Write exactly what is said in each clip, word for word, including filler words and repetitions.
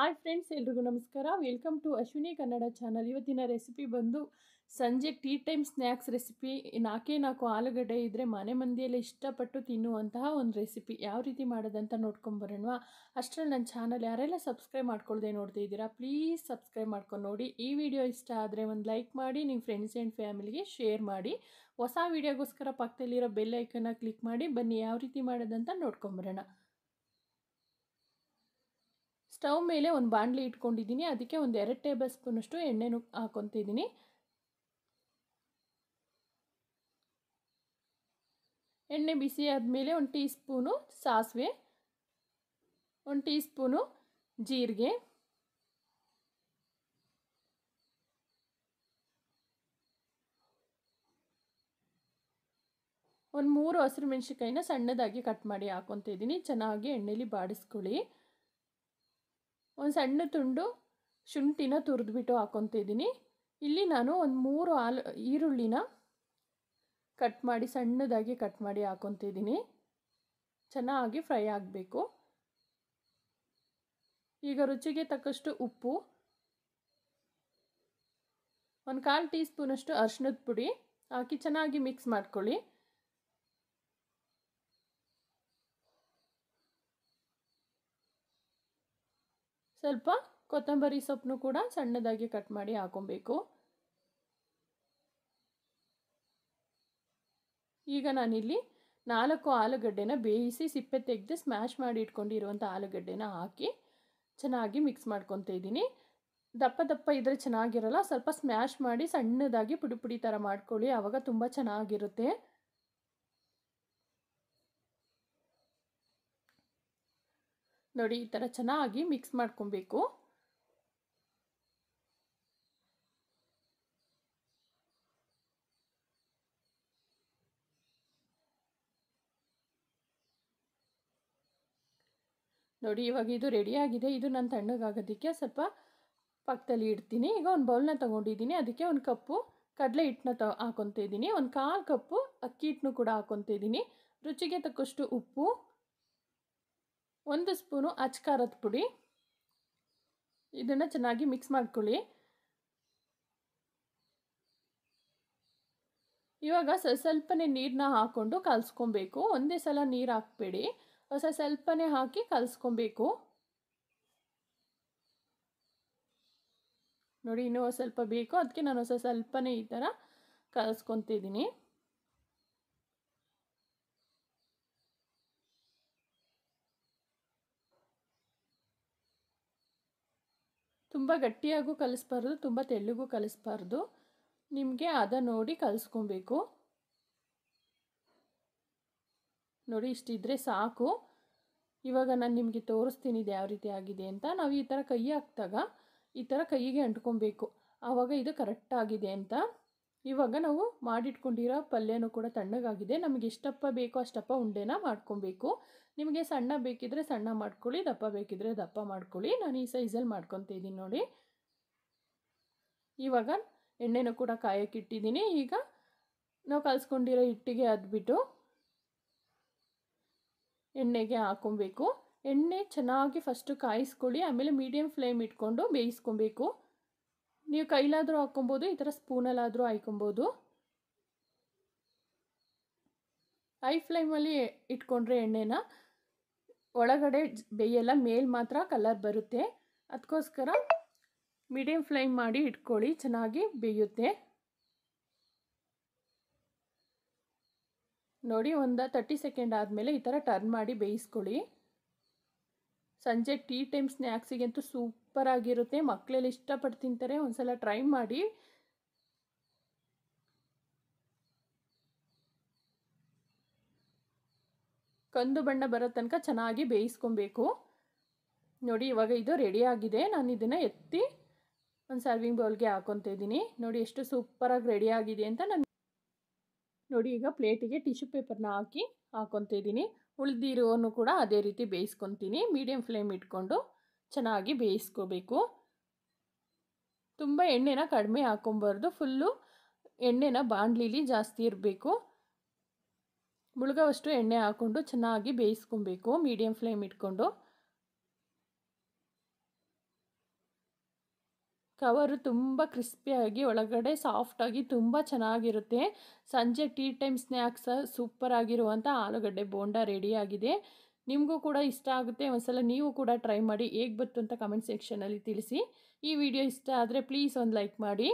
Hi friends, ಎಲ್ರಿಗೂ ನಮಸ್ಕಾರ. Welcome to Ashwini Kannada channel. ಇವತ್ತಿನ ರೆಸಿಪಿ ಬಂದು ಸಂಜೆ ಟೀ ಟೈಮ್ ಸ್ನ್ಯಾಕ್ಸ್ ರೆಸಿಪಿ. ನಾಲ್ಕೇ ನಾಲ್ಕು ಆಲೂಗಡ್ಡೆ ಇದ್ದರೆ ಮನೆ ಮಂದಿಯೆಲ್ಲ ಇಷ್ಟಪಟ್ಟು ತಿನ್ನುವಂತಹ ಒಂದು ರೆಸಿಪಿ. ಯಾವ ರೀತಿ ಮಾಡೋದಂತ ನೋಡ್ಕೊಂಬರೋಣ. ಅಷ್ಟರಲ್ಲಿ ನನ್ನ ಚಾನಲ್ ಯಾರೆಲ್ಲ ಸಬ್ಸ್ಕ್ರೈಬ್ ಮಾಡ್ಕೊಳ್ದೆ ನೋಡ್ತಾ ಇದ್ದೀರಾ, ಪ್ಲೀಸ್ ಸಬ್ಸ್ಕ್ರೈಬ್ ಮಾಡ್ಕೊಂಡು ನೋಡಿ. ಈ ವಿಡಿಯೋ ಇಷ್ಟ ಆದರೆ ಒಂದು ಲೈಕ್ ಮಾಡಿ, ನಿಮ್ಮ ಫ್ರೆಂಡ್ಸ್ ಆ್ಯಂಡ್ ಫ್ಯಾಮಿಲಿಗೆ ಶೇರ್ ಮಾಡಿ. ಹೊಸ ವೀಡಿಯೋಗೋಸ್ಕರ ಪಕ್ಕದಲ್ಲಿರೋ ಬೆಲ್ ಐಕನ್ನ ಕ್ಲಿಕ್ ಮಾಡಿ. ಬನ್ನಿ ಯಾವ ರೀತಿ ಮಾಡೋದಂತ ನೋಡ್ಕೊಂಬರೋಣ. ಸ್ಟವ್ ಮೇಲೆ ಒಂದು ಬಾಣಲಿ ಇಟ್ಕೊಂಡಿದ್ದೀನಿ. ಅದಕ್ಕೆ ಒಂದು ಎರಡು ಟೇಬಲ್ ಸ್ಪೂನಷ್ಟು ಎಣ್ಣೆನೂ ಹಾಕ್ಕೊತಿದ್ದೀನಿ. ಎಣ್ಣೆ ಬಿಸಿ ಆದಮೇಲೆ ಒಂದು ಟೀ ಸ್ಪೂನು ಸಾಸಿವೆ, ಒಂದು ಟೀ ಸ್ಪೂನು ಜೀರಿಗೆ, ಒಂದು ಮೂರು ಹಸಿರು ಮೆಣಸಿನಕಾಯಿನ ಸಣ್ಣದಾಗಿ ಕಟ್ ಮಾಡಿ ಹಾಕ್ಕೊತಿದ್ದೀನಿ. ಚೆನ್ನಾಗಿ ಎಣ್ಣೆಲಿ ಬಾಡಿಸ್ಕೊಳ್ಳಿ. ಒಂದು ಸಣ್ಣ ತುಂಡು ಶುಂಠಿನ ತುರಿದ್ಬಿಟ್ಟು ಹಾಕ್ಕೊತಿದ್ದೀನಿ. ಇಲ್ಲಿ ನಾನು ಒಂದು ಮೂರು ಆಲು ಈರುಳ್ಳಿನ ಕಟ್ ಮಾಡಿ ಸಣ್ಣದಾಗಿ ಕಟ್ ಮಾಡಿ ಹಾಕ್ಕೊತಿದ್ದೀನಿ. ಚೆನ್ನಾಗಿ ಫ್ರೈ ಆಗಬೇಕು. ಈಗ ರುಚಿಗೆ ತಕ್ಕಷ್ಟು ಉಪ್ಪು, ಒಂದು ಕಾಲು ಟೀ ಸ್ಪೂನಷ್ಟು ಅರಿಶಿಣದ ಪುಡಿ ಹಾಕಿ ಚೆನ್ನಾಗಿ ಮಿಕ್ಸ್ ಮಾಡ್ಕೊಳ್ಳಿ. ಸ್ವಲ್ಪ ಕೊತ್ತಂಬರಿ ಸೊಪ್ಪನ್ನು ಕೂಡ ಸಣ್ಣದಾಗಿ ಕಟ್ ಮಾಡಿ ಹಾಕೊಬೇಕು. ಈಗ ನಾನಿಲ್ಲಿ ನಾಲ್ಕು ಆಲೂಗಡ್ಡೆನ ಬೇಯಿಸಿ ಸಿಪ್ಪೆ ತೆಗೆದು ಸ್ಮ್ಯಾಶ್ ಮಾಡಿ ಇಟ್ಕೊಂಡಿರುವಂಥ ಆಲೂಗಡ್ಡೆನ ಹಾಕಿ ಚೆನ್ನಾಗಿ ಮಿಕ್ಸ್ ಮಾಡ್ಕೊತಾ ಇದ್ದೀನಿ. ದಪ್ಪ ದಪ್ಪ ಇದ್ದರೆ ಚೆನ್ನಾಗಿರಲ್ಲ, ಸ್ವಲ್ಪ ಸ್ಮ್ಯಾಶ್ ಮಾಡಿ ಸಣ್ಣದಾಗಿ ಪುಡಿ ಪುಡಿ ಥರ ಮಾಡ್ಕೊಳ್ಳಿ, ಆವಾಗ ತುಂಬ ಚೆನ್ನಾಗಿರುತ್ತೆ. ನೋಡಿ, ಈ ಥರ ಚೆನ್ನಾಗಿ ಮಿಕ್ಸ್ ಮಾಡ್ಕೊಬೇಕು. ನೋಡಿ, ಇವಾಗ ಇದು ರೆಡಿಯಾಗಿದೆ. ಇದು ನಾನು ತಣ್ಣಗಾಗೋದಕ್ಕೆ ಸ್ವಲ್ಪ ಪಕ್ಕದಲ್ಲಿ ಇಡ್ತೀನಿ. ಈಗ ಒಂದು ಬೌಲ್ನ ತೊಗೊಂಡಿದ್ದೀನಿ. ಅದಕ್ಕೆ ಒಂದು ಕಪ್ಪು ಕಡಲೆ ಹಿಟ್ಟನ್ನ ತ ಹಾಕ್ಕೊತಾ ಇದ್ದೀನಿ. ಒಂದು ಕಾಲು ಕಪ್ಪು ಅಕ್ಕಿ ಹಿಟ್ಟನ್ನು ಕೂಡ ಹಾಕ್ಕೊತಾ ಇದ್ದೀನಿ. ರುಚಿಗೆ ತಕ್ಕಷ್ಟು ಉಪ್ಪು, ಒಂದು ಸ್ಪೂನು ಅಚ್ಚ ಖಾರದ ಪುಡಿ. ಇದನ್ನು ಚೆನ್ನಾಗಿ ಮಿಕ್ಸ್ ಮಾಡ್ಕೊಳ್ಳಿ. ಇವಾಗ ಸ್ವಲ್ಪ ಸ್ವಲ್ಪನೇ ನೀರನ್ನ ಹಾಕ್ಕೊಂಡು ಕಲಿಸ್ಕೊಬೇಕು. ಒಂದೇ ಸಲ ನೀರು ಹಾಕಬೇಡಿ, ಹೊಸ ಸ್ವಲ್ಪನೇ ಹಾಕಿ ಕಲಿಸ್ಕೊಬೇಕು. ನೋಡಿ, ಇನ್ನೂ ಸ್ವಲ್ಪ ಬೇಕು, ಅದಕ್ಕೆ ನಾನು ಹೊಸ ಸ್ವಲ್ಪನೇ ಈ ಥರ ಕಲಿಸ್ಕೊತಿದ್ದೀನಿ. ತುಂಬ ಗಟ್ಟಿಯಾಗೂ ಕಲಿಸ್ಬಾರ್ದು, ತುಂಬ ತೆಳ್ಳಗೂ ಕಲಿಸ್ಬಾರ್ದು. ನಿಮಗೆ ಅದ ನೋಡಿ ಕಲಿಸ್ಕೊಬೇಕು. ನೋಡಿ, ಇಷ್ಟಿದ್ರೆ ಸಾಕು. ಇವಾಗ ನಾನು ನಿಮಗೆ ತೋರಿಸ್ತೀನಿ ಇದು ಯಾವ ರೀತಿ ಆಗಿದೆ ಅಂತ. ನಾವು ಈ ಥರ ಕೈ ಹಾಕಿದಾಗ ಈ ಥರ ಕೈಗೆ ಅಂಟ್ಕೊಬೇಕು, ಆವಾಗ ಇದು ಕರೆಕ್ಟಾಗಿದೆ ಅಂತ. ಇವಾಗ ನಾವು ಮಾಡಿಟ್ಕೊಂಡಿರೋ ಪಲ್ಯನೂ ಕೂಡ ತಣ್ಣಗಾಗಿದೆ. ನಮಗೆ ಎಷ್ಟಪ್ಪ ಬೇಕೋ ಅಷ್ಟಪ್ಪ ಉಂಡೆನ ಮಾಡ್ಕೊಬೇಕು. ನಿಮಗೆ ಸಣ್ಣ ಬೇಕಿದ್ರೆ ಸಣ್ಣ ಮಾಡ್ಕೊಳ್ಳಿ, ದಪ್ಪ ಬೇಕಿದ್ರೆ ದಪ್ಪ ಮಾಡ್ಕೊಳ್ಳಿ. ನಾನು ಈ ಸೈಜಲ್ಲಿ ಮಾಡ್ಕೊತ ಇದ್ದೀನಿ. ನೋಡಿ, ಇವಾಗ ಎಣ್ಣೆನೂ ಕೂಡ ಕಾಯಕ್ಕಿಟ್ಟಿದ್ದೀನಿ. ಈಗ ನಾವು ಕಲಿಸ್ಕೊಂಡಿರೋ ಹಿಟ್ಟಿಗೆ ಅದ್ಬಿಟ್ಟು ಎಣ್ಣೆಗೆ ಹಾಕ್ಕೊಬೇಕು. ಎಣ್ಣೆ ಚೆನ್ನಾಗಿ ಫಸ್ಟು ಕಾಯಿಸ್ಕೊಳ್ಳಿ, ಆಮೇಲೆ ಮೀಡಿಯಮ್ ಫ್ಲೇಮ್ ಇಟ್ಕೊಂಡು ಬೇಯಿಸ್ಕೊಬೇಕು. ನೀವು ಕೈಲಾದರೂ ಹಾಕ್ಕೊಬೋದು, ಈ ಥರ ಸ್ಪೂನಲ್ಲಾದರೂ ಹಾಯ್ಕೊಬೋದು. ಹೈ ಫ್ಲೇಮಲ್ಲಿ ಇಟ್ಕೊಂಡ್ರೆ ಎಣ್ಣೆನ ಒಳಗಡೆ ಬೇಯಲ್ಲ, ಮೇಲೆ ಮಾತ್ರ ಕಲರ್ ಬರುತ್ತೆ. ಅದಕ್ಕೋಸ್ಕರ ಮೀಡಿಯಮ್ ಫ್ಲೇಮ್ ಮಾಡಿ ಇಟ್ಕೊಳ್ಳಿ, ಚೆನ್ನಾಗಿ ಬೇಯುತ್ತೆ. ನೋಡಿ, ಒಂದು ತರ್ಟಿ ಸೆಕೆಂಡ್ ಆದಮೇಲೆ ಈ ಥರ ಟರ್ನ್ ಮಾಡಿ ಬೇಯಿಸ್ಕೊಳ್ಳಿ. ಸಂಜೆ ಟೀ ಟೈಮ್ ಸ್ನ್ಯಾಕ್ಸಿಗಂತೂ ಸೂಪರ್ ಆಗಿರುತ್ತೆ. ಮಕ್ಕಳೆಲ್ಲ ಇಷ್ಟಪಟ್ಟು ತಿಂತಾರೆ. ಒಂದ್ಸಲ ಟ್ರೈ ಮಾಡಿ. ಕಂದು ಬಣ್ಣ ಬರೋ ತನಕ ಚೆನ್ನಾಗಿ ಬೇಯಿಸ್ಕೊಬೇಕು. ನೋಡಿ, ಇವಾಗ ಇದು ರೆಡಿಯಾಗಿದೆ. ನಾನು ಇದನ್ನು ಎತ್ತಿ ಒಂದು ಸರ್ವಿಂಗ್ ಬೌಲ್ಗೆ ಹಾಕ್ಕೊತಾ ಇದ್ದೀನಿ. ನೋಡಿ ಎಷ್ಟು ಸೂಪರಾಗಿ ರೆಡಿಯಾಗಿದೆ ಅಂತ. ನಾನು ನೋಡಿ, ಈಗ ಪ್ಲೇಟಿಗೆ ಟಿಶ್ಯೂ ಪೇಪರ್ನ ಹಾಕಿ ಹಾಕ್ಕೊತಾ ಇದ್ದೀನಿ. ಉಳಿದಿರೋನು ಕೂಡ ಅದೇ ರೀತಿ ಬೇಯಿಸ್ಕೊತೀನಿ. ಮೀಡಿಯಮ್ ಫ್ಲೇಮ್ ಇಟ್ಕೊಂಡು ಚೆನ್ನಾಗಿ ಬೇಯಿಸ್ಕೋಬೇಕು. ತುಂಬ ಎಣ್ಣೆನ ಕಡಿಮೆ ಹಾಕ್ಕೊಬಾರ್ದು, ಫುಲ್ಲು ಎಣ್ಣೆನ ಬಾಣಲಿಲಿ ಜಾಸ್ತಿ ಇರಬೇಕು. ಮುಳುಗೋವಷ್ಟು ಎಣ್ಣೆ ಹಾಕ್ಕೊಂಡು ಚೆನ್ನಾಗಿ ಬೇಯಿಸ್ಕೊಬೇಕು ಮೀಡಿಯಮ್ ಫ್ಲೇಮ್ ಇಟ್ಕೊಂಡು. ಕವರು ತುಂಬ ಕ್ರಿಸ್ಪಿಯಾಗಿ ಒಳಗಡೆ ಸಾಫ್ಟಾಗಿ ತುಂಬ ಚೆನ್ನಾಗಿರುತ್ತೆ. ಸಂಜೆ ಟೀ ಟೈಮ್ ಸ್ನ್ಯಾಕ್ಸ್ ಸೂಪರ್ ಆಗಿರುವಂಥ ಆಲೂಗಡ್ಡೆ ಬೋಂಡ ರೆಡಿಯಾಗಿದೆ. ನಿಮಗೂ ಕೂಡ ಇಷ್ಟ ಆಗುತ್ತೆ. ಒಂದ್ಸಲ ನೀವು ಕೂಡ ಟ್ರೈ ಮಾಡಿ, ಹೇಗೆ ಬಂತು ಅಂತ ಕಮೆಂಟ್ ಸೆಕ್ಷನಲ್ಲಿ ತಿಳಿಸಿ. ಈ ವಿಡಿಯೋ ಇಷ್ಟ ಆದರೆ ಪ್ಲೀಸ್ ಒಂದು ಲೈಕ್ ಮಾಡಿ.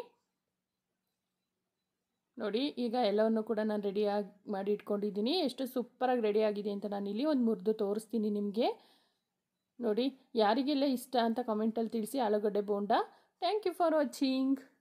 ನೋಡಿ ಈಗ ಎಲ್ಲವನ್ನು ಕೂಡ ನಾನು ರೆಡಿಯಾಗಿ ಮಾಡಿ ಇಟ್ಕೊಂಡಿದ್ದೀನಿ. ಎಷ್ಟು ಸೂಪರಾಗಿ ರೆಡಿಯಾಗಿದೆ ಅಂತ ನಾನು ಇಲ್ಲಿ ಒಂದು ಮುರಿದು ತೋರಿಸ್ತೀನಿ ನಿಮಗೆ. ನೋಡಿ ಯಾರಿಗೆಲ್ಲ ಇಷ್ಟ ಅಂತ ಕಮೆಂಟಲ್ಲಿ ತಿಳಿಸಿ ಆಲೂಗಡ್ಡೆ bonda. Thank you for watching.